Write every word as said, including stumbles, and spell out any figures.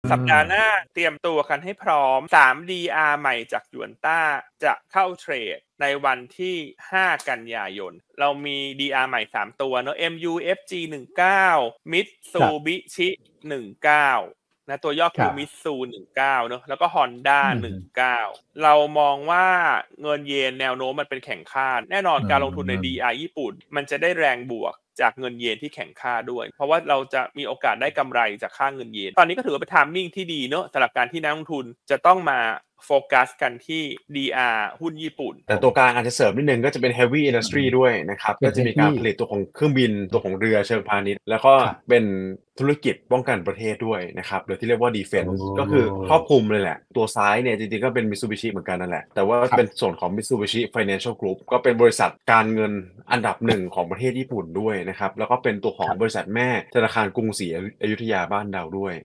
สัปดาห์หน้าเตรียมตัวกันให้พร้อมสาม ดี อาร์ ใหม่จากหยวนต้าจะเข้าเทรดในวันที่ห้ากันยายนเรามี ดี อาร์ ใหม่สามตัวเนาะ เอ็ม ยู เอฟ จี สิบเก้า Mitsubishi สิบเก้านะตัวย่อคือมิตซูหนึ่งเก้าเนอะแล้วก็ Honda หนึ่งเก้าเรามองว่าเงินเยนแนวโน้มมันเป็นแข่งค่าแน่นอนการลงทุนใน ดี อาร์ ญี่ปุ่นมันจะได้แรงบวกจากเงินเยนที่แข่งค่าด้วยเพราะว่าเราจะมีโอกาสได้กำไรจากค่าเงินเยนตอนนี้ก็ถือว่าเป็น timing ที่ดีเนอะสำหรับการที่นักลงทุนจะต้องมาโฟกัสกันที่ ดี อาร์ หุ้นญี่ปุ่นแต่ตัวกลางอาจจะเสริมนิดนึงก็จะเป็น heavy industry ด้วยนะครับก็จะมีการผลิตตัวของเครื่องบินตัวของเรือเชิงพาณิชย์แล้วก็เป็นธุรกิจป้องกันประเทศด้วยนะครับหรือที่เรียกว่า defense ก็คือครอบคลุมเลยแหละตัวซ้ายเนี่ยจริงๆก็เป็น Mitsubishi เหมือนกันนั่นแหละแต่ว่าเป็นส่วนของ Mitsubishi Financial Group ก็เป็นบริษัทการเงินอันดับหนึ่งของประเทศญี่ปุ่นด้วยนะครับแล้วก็เป็นตัวของบริษัทแม่ธนาคารกรุงศรีอยุธยาบ้านเราด้วย